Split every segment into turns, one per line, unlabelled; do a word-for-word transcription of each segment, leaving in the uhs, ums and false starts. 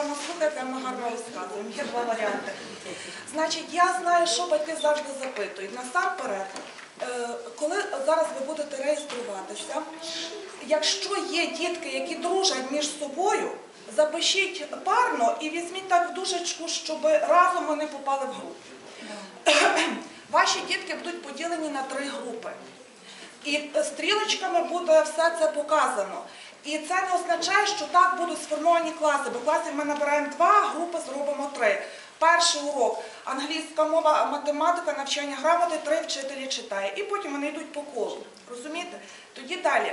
гарно слухаєте, ми гарно розказуємо. Є два варіанти. Значить, я знаю, що батьки завжди запитують. Насамперед, коли зараз ви будете реєструватися, якщо є дітки, які дружать між собою, запишіть парно і візьміть так в дужечку, щоб разом вони попали в групу. Ваші дітки будуть поділені на три групи. І стрілочками буде все це показано. І це не означає, що так будуть сформовані класи, бо класів ми набираємо два, групи зробимо три. Перший урок – англійська мова, математика, навчання грамоти, три вчителі читає. І потім вони йдуть по колу. Розумієте? Тоді далі.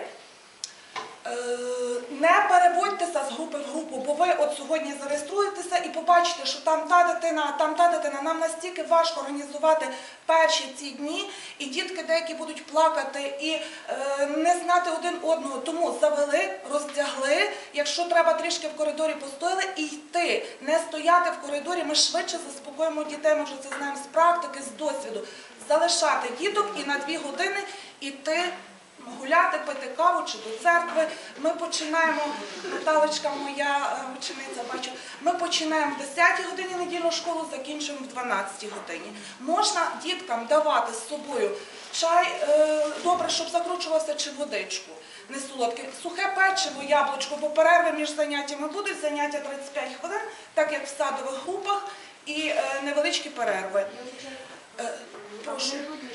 Не переводьтеся з групи в групу, бо ви от сьогодні зареєструєтеся і побачите, що там та дитина, а там та дитина. Нам настільки важко організувати перші ці дні, і дітки деякі будуть плакати і е, не знати один одного. Тому завели, роздягли, якщо треба трішки в коридорі постояли, і йти, не стояти в коридорі. Ми швидше заспокоїмо дітей, ми вже це знаємо з практики, з досвіду. Залишати діток і на дві години йти гуляти, пити каву чи до церкви. Ми починаємо, Наталочка, моя учениця, бачу, ми починаємо в десятій годині недільну школу, закінчуємо в дванадцятій годині. Можна діткам давати з собою чай, добре, щоб закручувався, чи водичку, не солодке, сухе печиво, яблучко, бо перерви між заняттями будуть, заняття тридцять п'ять хвилин, так як в садових групах, і невеличкі перерви. Прошу.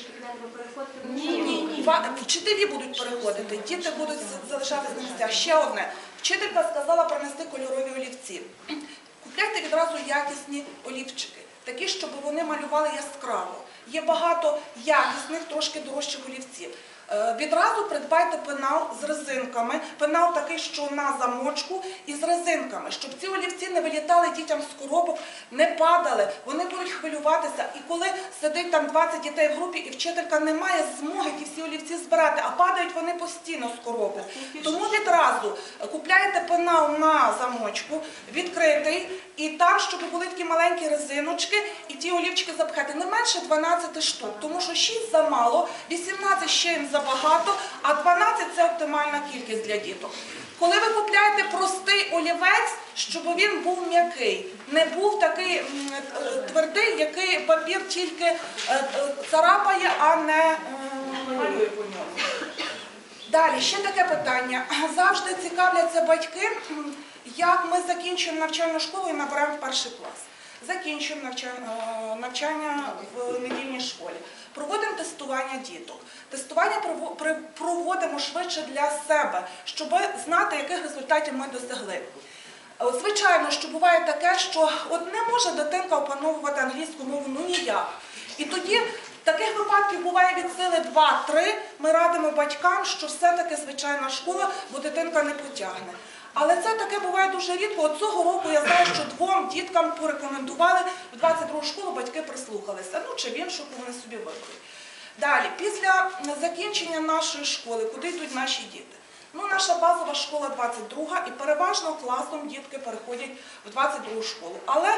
Ні, ні, ні. Вчителі будуть переходити, діти будуть залишатися на місцях. Ще одне. Вчителька сказала принести кольорові олівці. Купляйте відразу якісні олівчики, такі, щоб вони малювали яскраво. Є багато якісних, трошки дорожчих олівців. Відразу придбайте пенал з резинками, пенал такий, що на замочку, і з резинками, щоб ці олівці не вилітали дітям з коробок, не падали, вони будуть хвилюватися. І коли сидить там двадцять дітей в групі, і вчителька не має змоги ті всі олівці збирати, а падають вони постійно з коробок. Тому відразу купляйте пенал на замочку, відкритий, і там, щоб були такі маленькі резиночки, і ті олівчики запхати не менше дванадцяти штук, тому що шість замало, вісімнадцять ще їм забагато, а дванадцять – це оптимальна кількість для діток. Коли ви купляєте простий олівець, щоб він був м'який, не був такий твердий, який папір тільки царапає, а не малює по ньому. Далі, ще таке питання. Завжди цікавляться батьки, як ми закінчуємо навчальну школу і набираємо в перший клас. Закінчуємо навчання в недільній школі. Проводимо тестування діток. Тестування проводимо швидше для себе, щоб знати, яких результатів ми досягли. Звичайно, що буває таке, що от не може дитинка опановувати англійську мову, ну ніяк. І тоді таких випадків буває від сили два-три. Ми радимо батькам, що все-таки звичайна школа, бо дитинка не потягне. Але це таке буває дуже рідко. От цього року я знаю, що двом діткам порекомендували в двадцять другу школу, батьки прислухалися. Ну, чи в іншу, вони собі виберуть. Далі, після закінчення нашої школи, куди йдуть наші діти? Ну, наша базова школа двадцять друга, і переважно класом дітки переходять в двадцять другу школу. Але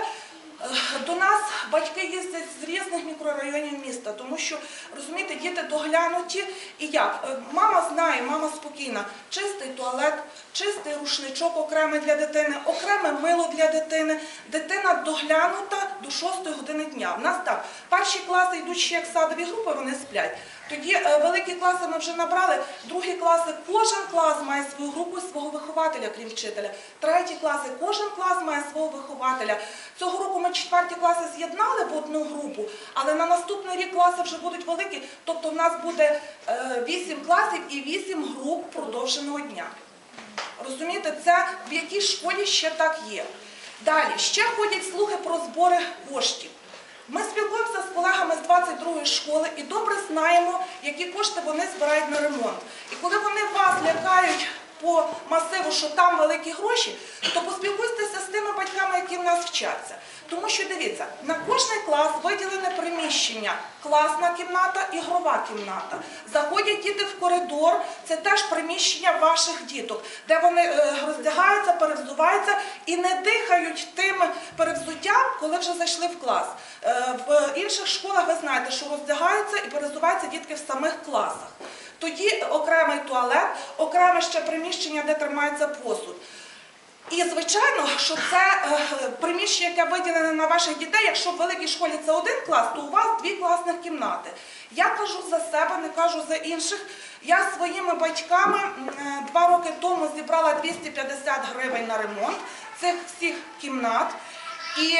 до нас батьки їздять з різних мікрорайонів міста, тому що, розумієте, діти доглянуті. І як? Мама знає, мама спокійна. Чистий туалет, чистий рушничок окремий для дитини, окреме мило для дитини. Дитина доглянута до шостої години дня. У нас так, перші класи йдуть ще як садові групи, вони сплять. Тоді великі класи ми вже набрали, другі класи, кожен клас має свою групу, свого вихователя, крім вчителя. Треті класи, кожен клас має свого вихователя. Цього року ми четверті класи з'єднали в одну групу, але на наступний рік класи вже будуть великі, тобто в нас буде вісім класів і вісім груп продовженого дня. Розумієте, це в якій школі ще так є. Далі, ще ходять слухи про збори коштів. Ми спілкуємося з колегами з двадцять другої школи і добре знаємо, які кошти вони збирають на ремонт. І коли вони вас лякають по масиву, що там великі гроші, то поспілкуйтеся з тими батьками, які в нас вчаться. Тому що, дивіться, на кожний клас виділене приміщення, класна кімната, ігрова кімната. Заходять діти в коридор, це теж приміщення ваших діток, де вони роздягаються, перевзуваються і не дихають тим перевзуттям, коли вже зайшли в клас. В інших школах ви знаєте, що роздягаються і перевзуваються дітки в самих класах. Тоді окремий туалет, окреме ще приміщення, де тримається посуд. І, звичайно, що це приміщення, яке виділене на ваших дітей, якщо в великій школі це один клас, то у вас дві класних кімнати. Я кажу за себе, не кажу за інших. Я своїми батьками два роки тому зібрала двісті п'ятдесят гривень на ремонт цих всіх кімнат. І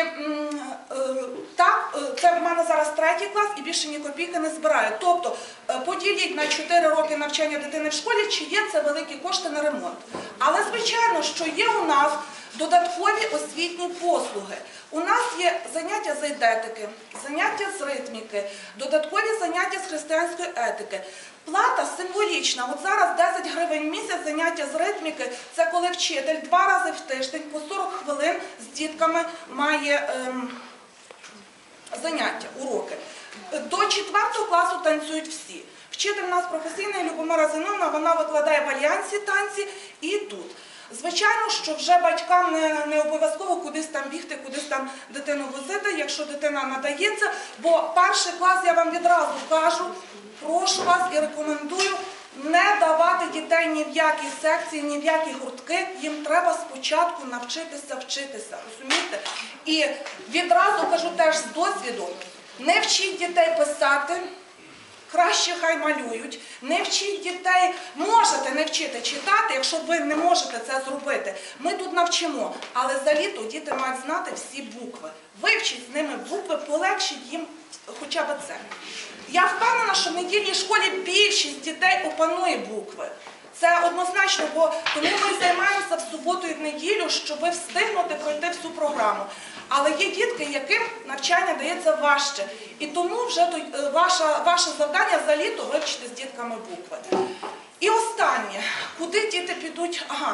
так, це в мене зараз третій клас і більше ні копійки не збираю. Тобто поділіть на чотири роки навчання дитини в школі, чи є це великі кошти на ремонт. Але звичайно, що є у нас додаткові освітні послуги. У нас є заняття з ейдетики, заняття з ритміки, додаткові заняття з християнської етики. Плата символічна. От зараз десять гривень в місяць заняття з ритміки – це коли вчитель два рази в тиждень по сорок хвилин з дітками має ем, заняття, уроки. До четвертого класу танцюють всі. Вчитель у нас професійний Любомира Зиновна, вона викладає в Альянсі танці і тут. Звичайно, що вже батькам не, не обов'язково кудись там бігти, кудись там дитину возити, якщо дитина надається, бо перший клас, я вам відразу кажу, прошу вас і рекомендую не давати дітей ні в які секції, ні в які гуртки, їм треба спочатку навчитися вчитися, розумієте? І відразу кажу теж з досвіду, не вчіть дітей писати, краще хай малюють, не вчіть дітей, можете не вчити читати, якщо ви не можете це зробити. Ми тут навчимо, але за літо діти мають знати всі букви. Вивчіть з ними букви, полегшіть їм хоча б це. Я впевнена, що в недільній школі більшість дітей опанує букви. Це однозначно, бо тому ми займаємося в суботу і в неділю, щоб встигнути пройти всю програму. Але є дітки, яким навчання дається важче. І тому вже ваше, ваше завдання за літо вивчити з дітками букви. І останнє, куди діти підуть? Ага,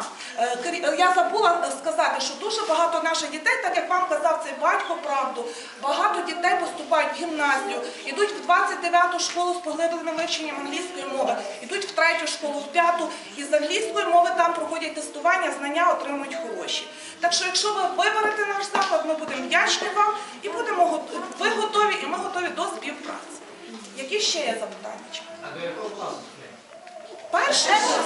я забула сказати, що дуже багато наших дітей, так як вам казав цей батько правду, багато дітей поступають в гімназію, йдуть в двадцять дев'яту школу з поглибленим вивченням англійської мови, йдуть в третю школу, в п'яту, і з англійської мови там проходять тестування, знання отримують хороші. Так що, якщо ви виберете наш заклад, ми будемо вдячні вам, і будемо, ви готові, і ми готові до співпраці. Які ще є запитання?
А до якого класу?
Перший клас.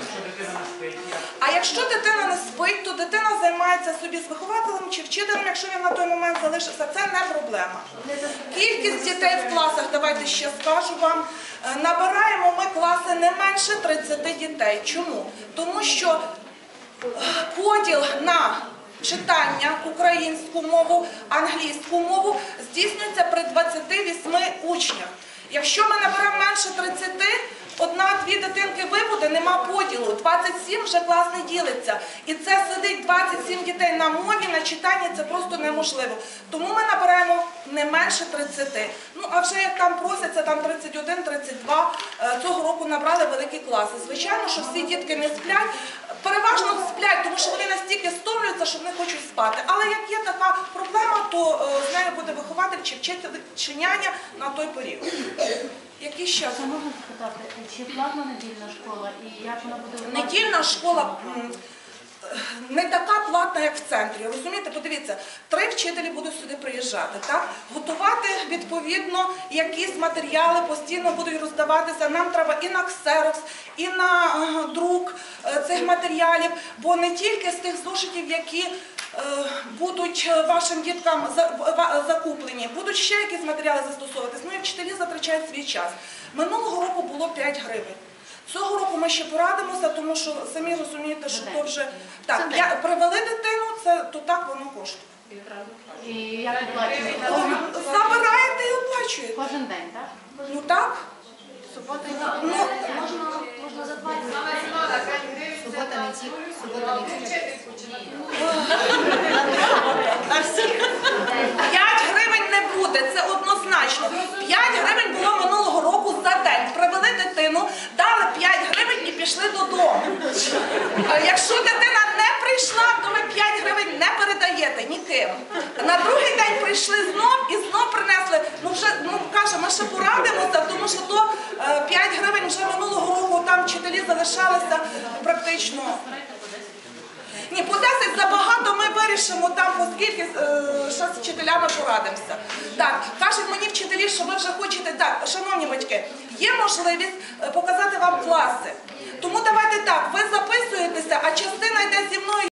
А якщо дитина не спить, то дитина займається собі з вихователем чи вчителем, якщо він на той момент залишиться, це не проблема. Кількість дітей в класах, давайте ще скажу вам, набираємо ми класи не менше тридцяти дітей. Чому? Тому що поділ на читання, українську мову, англійську мову здійснюється при двадцяти восьми учнях. Якщо ми наберемо менше тридцяти, одна-дві дитинки вибуде, нема поділу, двадцять сім вже клас не ділиться. І це сидить двадцять сім дітей на мові, на читанні, це просто неможливо. Тому ми набираємо не менше тридцяти. Ну, а вже як там просяться, там тридцять один, тридцять два, цього року набрали великі класи. Звичайно, що всі дітки не сплять, переважно сплять, тому що вони настільки стомлюються, що вони хочуть спати. Але як є така проблема, то з нею буде вихователь чи вчитель чи няня на той період. Які ще?
Це можна запитати, чи платна недільна школа і як вона буде?
Недільна школа не така платна, як в центрі. Розумієте, подивіться, три вчителі будуть сюди приїжджати, так? Готувати, відповідно, якісь матеріали постійно будуть роздаватися. Нам треба і на ксерокс, і на друк цих матеріалів, бо не тільки з тих зошитів, які будуть вашим діткам закуплені, будуть ще якісь матеріали застосовуватись. Ну і вчителі затрачають свій час. Минулого року було п'ять гривень. Цього року ми ще порадимося, тому що самі розумієте, що то вже... Так, я, привели дитину, це, то так воно коштує.
І як оплачуєте?
Забираєте і оплачуєте.
Кожен день, так?
Ну так.
Субота і
Ну,
можна за двадцять.
Субота, неділя, субота, неділя.
п'ять гривень не буде, це однозначно. п'ять гривень було минулого року за день. Привели дитину, дали п'ять гривень і пішли додому. Якщо дитина не прийшла, то ви п'ять гривень не передаєте ніким. На другий день прийшли знов і знов принесли. Ну вже, ну каже, ми ще порадимося, тому що то п'ять гривень вже минулого року там вчителі залишалися практично. Ні, по десять забагато ми вирішимо там, оскільки ще з вчителями порадимося. Так, кажуть мені вчителі, що ви вже хочете, так, шановні батьки, є можливість показати вам класи. Тому давайте так, ви записуєтеся, а частина йде зі мною.